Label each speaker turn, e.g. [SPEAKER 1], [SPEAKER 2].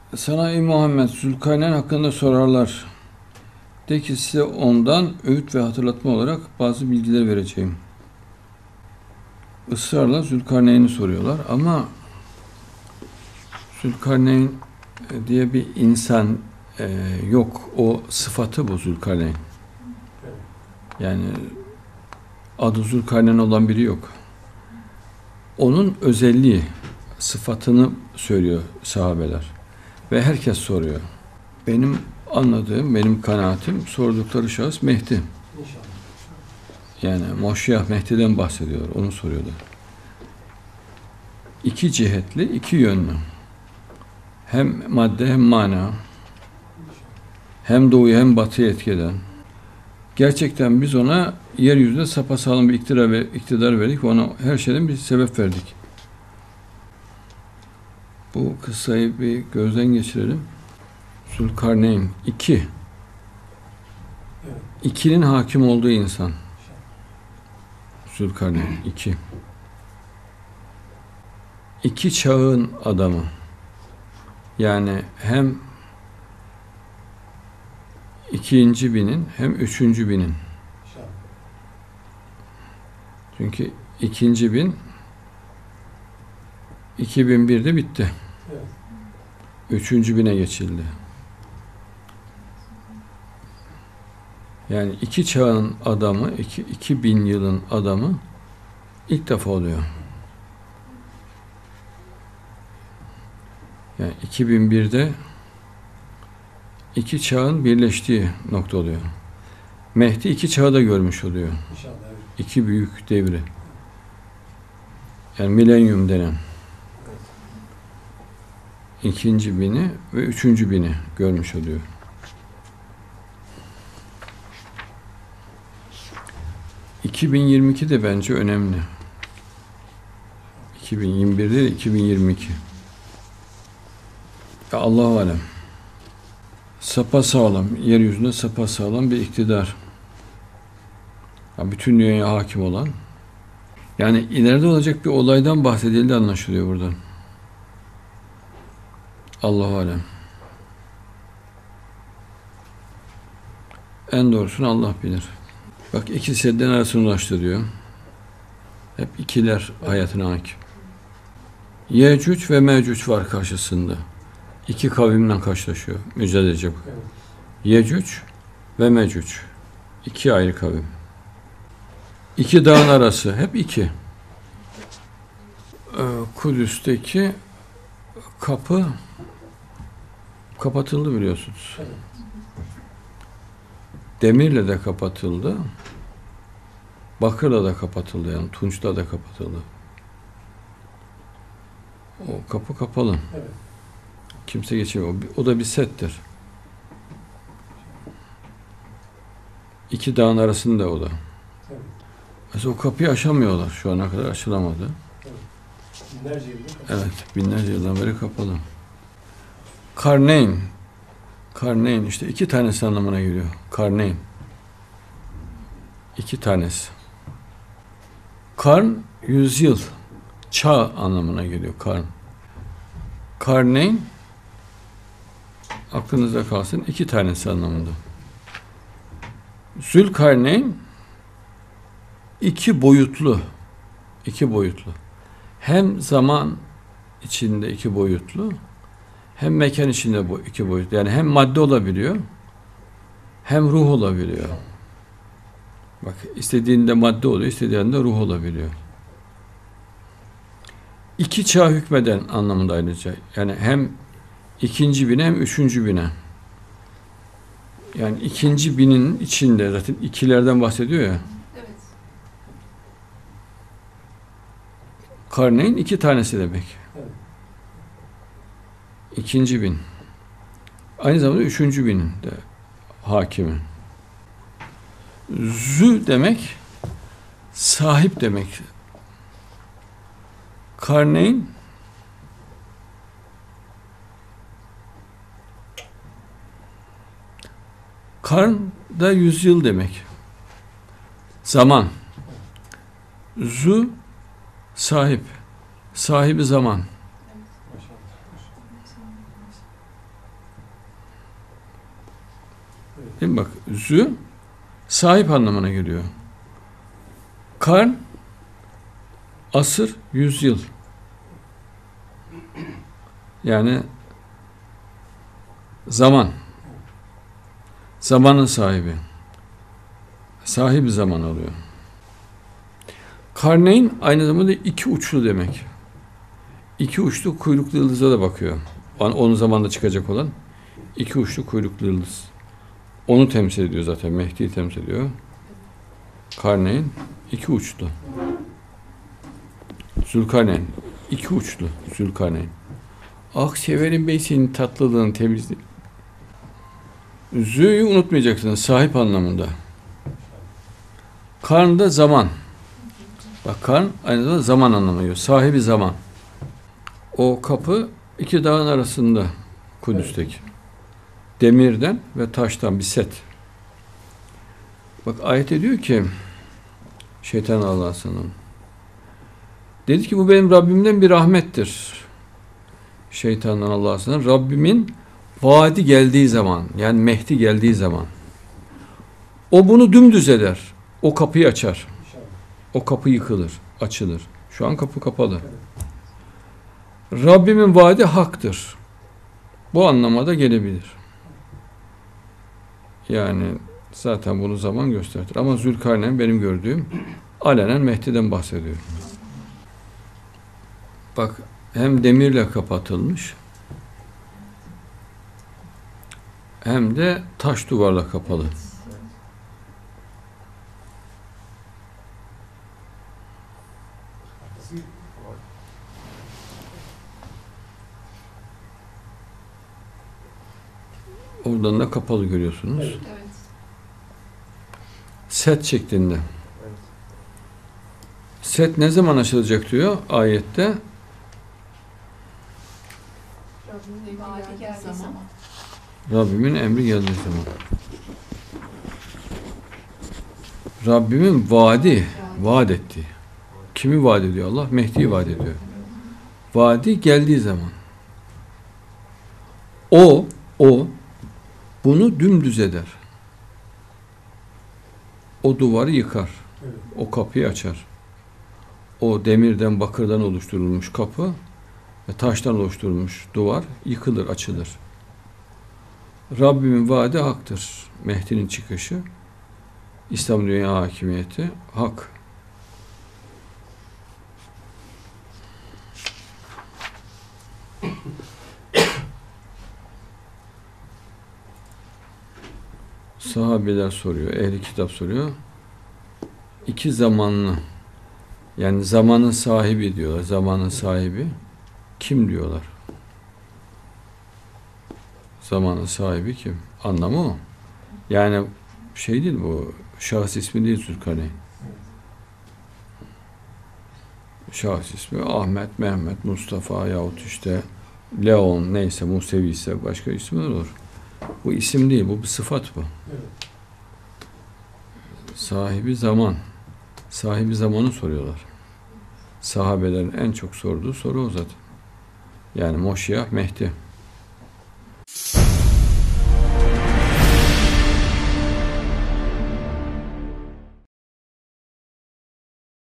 [SPEAKER 1] Sana ey Muhammed Zülkarneyn hakkında sorarlar. De ki size ondan öğüt ve hatırlatma olarak bazı bilgiler vereceğim. Israrla Zülkarneyn'i soruyorlar ama Zülkarneyn diye bir insan yok. O sıfatı bu Zülkarneyn. Yani adı Zülkarneyn olan biri yok. Onun özelliği, sıfatını söylüyor sahabeler. Ve herkes soruyor. Benim anladığım, benim kanaatim sordukları şahıs Mehdi. Yani Moşiyah Mehdi'den bahsediyor. Onu soruyorlar. İki cihetli, iki yönlü. Hem madde hem mana. Hem doğuyu hem batıyı etkilen. Gerçekten biz ona yeryüzünde sapasağlam bir iktidar verdik. Ona her şeyden bir sebep verdik. Bu kıssayı bir gözden geçirelim. Zülkarneyn 2. Evet. 2'nin hakim olduğu insan. Zülkarneyn 2. 2 çağın adamı. Yani hem ikinci binin hem üçüncü binin. Çünkü ikinci bin 2001'de bitti. Evet. Üçüncü bine geçildi. Yani 2 çağın adamı, 2000 yılın adamı ilk defa oluyor. Yani 2001'de 2 çağın birleştiği nokta oluyor. Mehdi 2 çağı da görmüş oluyor. İnşallah, evet. 2 büyük devri. Yani milenyum denen. İkinci bini ve üçüncü bini görmüş oluyor. ...2022 de bence önemli. 2021 değil, 2022. Ya Allah-u alem. Sapasağlam, yeryüzünde sapasağlam bir iktidar. Ya bütün dünyaya hakim olan. Yani ileride olacak bir olaydan bahsedildiği anlaşılıyor buradan. Allah-u alem. En doğrusunu Allah bilir. Bak 2 sedden arasını ulaştırıyor. Hep ikiler hayatına hakim. Yecüc ve Mecüc var karşısında. 2 kavimle karşılaşıyor. Mücadele edecek. Yecüc ve Mecüc. 2 ayrı kavim. 2 dağın arası. Hep 2. Kudüs'teki kapı kapatıldı biliyorsunuz. Demirle de kapatıldı. Bakırla da kapatıldı, yani tunçla da kapatıldı. O kapı kapalı. Evet. Kimse geçemiyor. O da bir settir. 2 dağın arasında o da. Evet. Mesela o kapıyı aşamıyorlar. Şu ana kadar açılamadı. Evet. Binlerce yıldır kapalı. Evet, binlerce yıldan beri kapalı. Karneyn. Karneyn işte 2 tanesi anlamına geliyor. Karneyn. 2 tanesi. Karn 100 yıl. Çağ anlamına geliyor karn. Karneyn aklınızda kalsın 2 tanesi anlamında. Zülkarneyn 2 boyutlu. 2 boyutlu. Hem zaman içinde 2 boyutlu, hem mekan içinde 2 boyutlu. Yani hem madde olabiliyor, hem ruh olabiliyor. Bak istediğinde madde oluyor, istediğinde ruh olabiliyor. 2 çağ hükmeden anlamında ayrıca. Yani hem ikinci bine hem üçüncü bine. Yani ikinci binin içinde zaten 2'lerden bahsediyor ya. Evet. Karneyn 2 tanesi demek. Evet. İkinci bin. Aynı zamanda üçüncü binin de hakimi. Zü demek sahip demek. Karneyn karn da 100 yıl demek. Zaman. Zü sahip. Sahibi zaman. Değil mi bak? Zü sahip anlamına geliyor. Karn asır, yüzyıl. Yani zaman. Zamanın sahibi. Sahibi zaman oluyor. Karneyn aynı zamanda iki uçlu demek. İki uçlu kuyruklu yıldıza da bakıyor. Onun zamanında çıkacak olan iki uçlu kuyruklu yıldız. Onu temsil ediyor zaten. Mehdi'yi temsil ediyor. Karneyn iki uçlu. Zülkarneyn iki uçlu. Zülkarneyn. Ah severim bey senin tatlılığın, temizliği. Zü'yü unutmayacaksınız. Sahip anlamında. Karn da zaman. Bak karn aynı zamanda zaman anlamına geliyor. Sahibi zaman. O kapı iki dağın arasında Kudüs'teki. Demirden ve taştan bir set. Bak ayette diyor ki şeytan Allah'a sanırım. Dedi ki bu benim Rabbimden bir rahmettir. Şeytandan Allah'a sanırım. Rabbimin vaadi geldiği zaman yani Mehdi geldiği zaman o bunu dümdüz eder. O kapıyı açar. O kapı yıkılır, açılır. Şu an kapı kapalı. Rabbimin vaadi haktır. Bu anlamada gelebilir. Yani zaten bunu zaman gösterir. Ama Zülkarneyn benim gördüğüm alenen Mehdi'den bahsediyor. Bak hem demirle kapatılmış hem de taş duvarla kapalı. Oradan da kapalı görüyorsunuz.
[SPEAKER 2] Evet.
[SPEAKER 1] Set şeklinde. Set ne zaman açılacak diyor ayette?
[SPEAKER 2] Vaadi geldiği zaman.
[SPEAKER 1] Rabbimin emri geldiği zaman. Rabbimin vaat etti. Kimi vaat ediyor Allah? Mehdi'yi vaat ediyor. Vaadi geldiği zaman. O bunu dümdüz eder. O duvarı yıkar. O kapıyı açar. O demirden, bakırdan oluşturulmuş kapı ve taştan oluşturulmuş duvar yıkılır, açılır. Rabbimin vaadi haktır. Mehdi'nin çıkışı, İslam dünya hakimiyeti hak. Sahabeler soruyor, ehli kitap soruyor. İki zamanlı, yani zamanın sahibi diyorlar. Zamanın sahibi kim diyorlar? Zamanın sahibi kim? Anlamı o. Yani şey değil bu, şahıs ismi değil Zülkarneyn. Şahıs ismi Ahmet, Mehmet, Mustafa yahut işte Leon neyse Musevi ise başka isimler olur. Bu isim değil, bu bir sıfat bu. Sahibi zaman. Sahibi zamanı soruyorlar. Sahabelerin en çok sorduğu soru o zaten. Yani Moşiyah Mehdi.